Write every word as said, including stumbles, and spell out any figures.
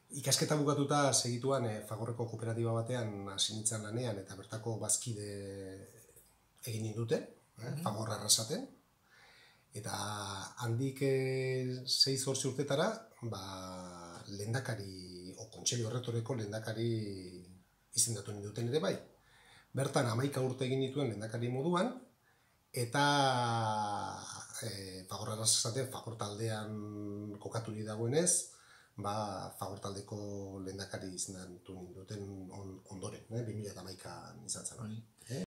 ikasketa bukatuta segituan e, Fagorreko kooperatiba batean hasi nintzen lanean eta bertako bazkide egin nindute, eh, Fagor arrasaten. Eta handik e, sei zortzi urtetara, ba, lehendakari, o kontseilu errektoreko lehendakari izendatu ninduten ere bai. Bertan hamaika urte egin dituen lehendakari moduan, eta e, Fagor arrasaten, Fagor taldean kokaturik dagoenez, ba, Fagor taldeko lehendakari izendatu ninduten on, ondoren, eh, bi mila hamaikan izan zen hori.